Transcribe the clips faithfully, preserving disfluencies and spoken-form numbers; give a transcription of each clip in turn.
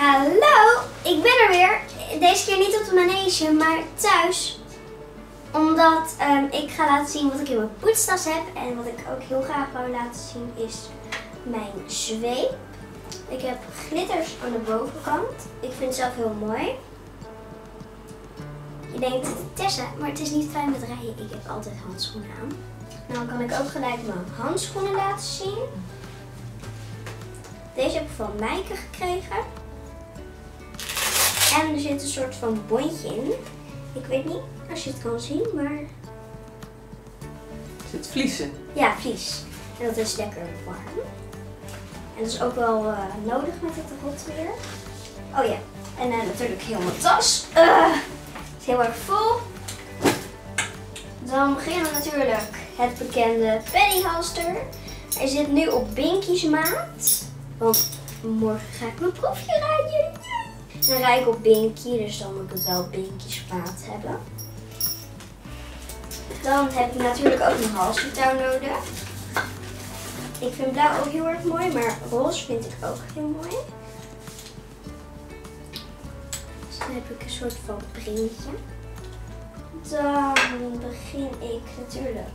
Hallo, ik ben er weer. Deze keer niet op de manege, maar thuis. Omdat um, ik ga laten zien wat ik in mijn poetstas heb. En wat ik ook heel graag wou laten zien is mijn zweep. Ik heb glitters aan de bovenkant. Ik vind het zelf heel mooi. Je denkt, Tessa, maar het is niet fijn met rijden. Ik heb altijd handschoenen aan. Nou kan ik ook gelijk mijn handschoenen laten zien. Deze heb ik van Maaike gekregen. En er zit een soort van bondje in. Ik weet niet als je het kan zien, maar... Er zit vlies in. Ja, vlies. En dat is lekker warm. En dat is ook wel uh, nodig met het rot weer. Oh ja, en uh, natuurlijk heel mijn tas. Uh, is heel erg vol. Dan beginnen we natuurlijk het bekende pennyhalster. Hij zit nu op Binky's maat. Want morgen ga ik mijn proefje rijden. Dan rijd ik op Binky, dus dan moet ik het wel Binky's maat hebben. Dan heb ik natuurlijk ook een halsvertouw nodig. Ik vind blauw ook heel erg mooi, maar roze vind ik ook heel mooi. Dus dan heb ik een soort van printje. Dan begin ik natuurlijk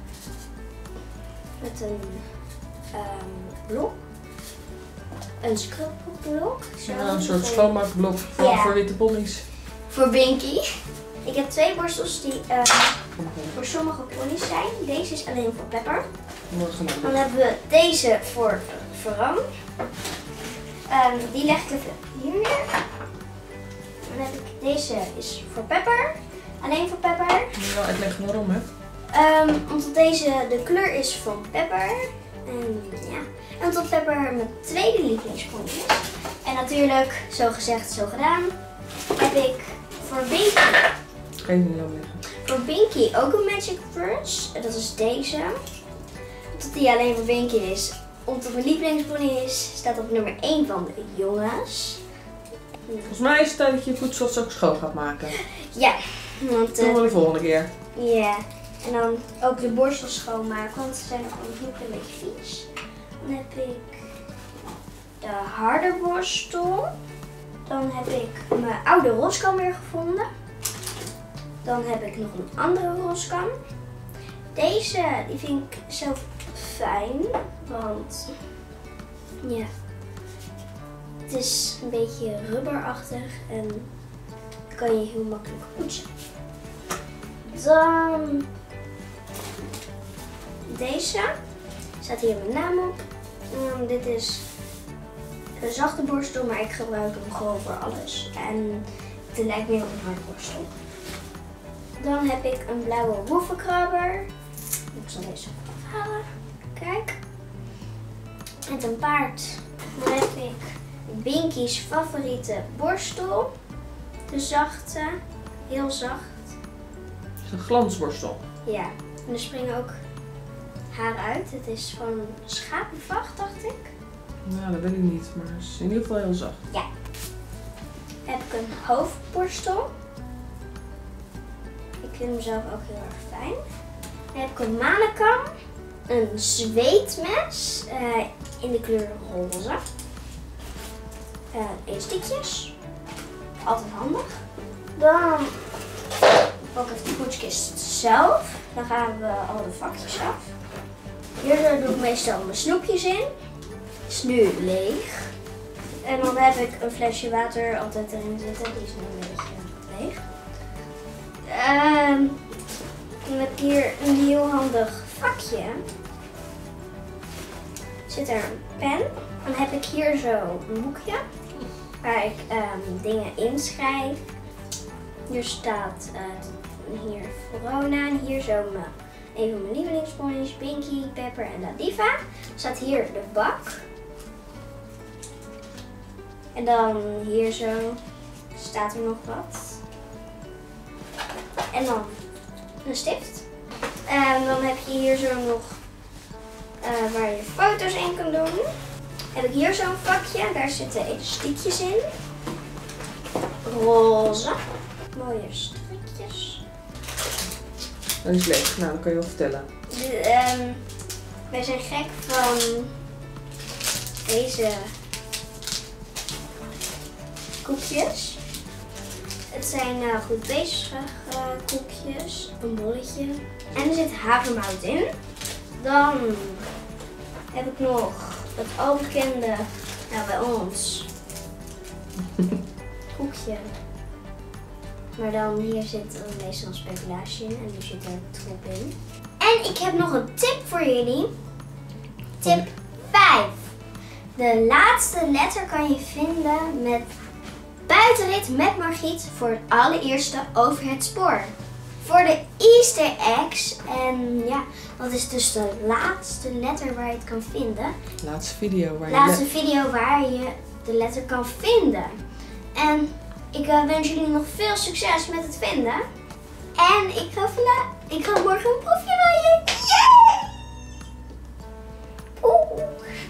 met een um, blok. Een scrubblok. Ja, een soort schoonmaakblok voor, ja. voor witte ponies. Voor Binky. Ik heb twee borstels die uh, voor sommige ponies zijn. Deze is alleen voor Pepper. Dan hebben we deze voor Veran. Um, die leg ik even hier neer. Dan heb ik deze is voor Pepper. Alleen voor Pepper. Ja, uitleggen waarom hè? Um, omdat deze de kleur is van Pepper. En ja. En tot Pepper mijn tweede lievelingspony is. En natuurlijk, zo gezegd, zo gedaan, heb ik voor Binky. Geen niet leggen. Voor Binky ook een Magic Brush. Dat is deze. Omdat die alleen voor Binky is. Omdat mijn lievelingspony is, staat op nummer één van de jongens. Volgens mij is het tijd dat je je poetstas ook schoon gaat maken. Ja. Want, doen we de volgende keer. Ja. En dan ook de borstels schoonmaken, want ze zijn nog een heel klein beetje vies. Dan heb ik de harde borstel. Dan heb ik mijn oude roskam weer gevonden. Dan heb ik nog een andere roskam. Deze die vind ik zelf fijn, want ja, het is een beetje rubberachtig en kan je heel makkelijk poetsen. Dan deze. Staat hier mijn naam op. Um, dit is een zachte borstel, maar ik gebruik hem gewoon voor alles. En het lijkt meer op een harde borstel. Dan heb ik een blauwe woevenkrabber. Ik zal deze afhalen. Kijk. Met een paard. Dan heb ik Binky's favoriete borstel. De zachte. Heel zacht. Het is een glansborstel. Ja. En er springen ook haar uit. Het is van schapenvacht, dacht ik. Ja, dat weet ik niet, maar het is in ieder geval heel zacht. Ja. Heb ik een hoofdborstel. Ik vind hem zelf ook heel erg fijn. Dan heb ik een mannenkam. Een zweetmes uh, in de kleur roze. Uh, elastiekjes. Altijd handig. Dan pak ik de poetskist zelf. Dan gaan we al de vakjes af. Hier doe ik meestal mijn snoepjes in. Is nu leeg. En dan heb ik een flesje water altijd erin zitten. Die is nu een beetje leeg. Um, dan heb ik hier een heel handig vakje. Zit er een pen. Dan heb ik hier zo een boekje. Waar ik um, dingen inschrijf. Hier staat uh, hier Verona. En hier zo mijn, een van mijn lievelingsponies. Binky, Pepper en La Diva. Staat hier de bak. En dan hier zo staat er nog wat. En dan een stift. En dan heb je hier zo nog uh, waar je foto's in kan doen. Heb ik hier zo'n vakje. Daar zitten elastiekjes in. Roze. Mooie strikjes. Dat is leeg. Nou, dat kan je wel vertellen. De, um, wij zijn gek van deze koekjes. Het zijn uh, goed bezig uh, koekjes, een bolletje. En er zit havermout in. Dan heb ik nog het albekende, nou bij ons, koekje. Maar dan hier zit er meestal speculatie in en nu zit er troep in. En ik heb nog een tip voor jullie. Tip vijf. De laatste letter kan je vinden met buitenrit met Margriet voor het allereerste over het spoor. Voor de Easter eggs. En ja, dat is dus de laatste letter waar je het kan vinden. Laatste video waar je Laatste video waar je de letter kan vinden. En ik uh, wens jullie nog veel succes met het vinden. En ik ga, vandaag, ik ga morgen een proefje rijden. Yay! Oeh.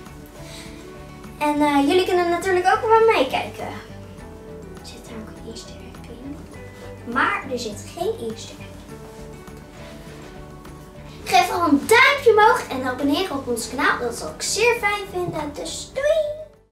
En uh, jullie kunnen natuurlijk ook wel meekijken. Zit daar ook een Easter egg in? Maar er zit geen Easter egg. Geef al een duimpje omhoog en abonneer op ons kanaal. Dat zal ik zeer fijn vinden. Dus doei!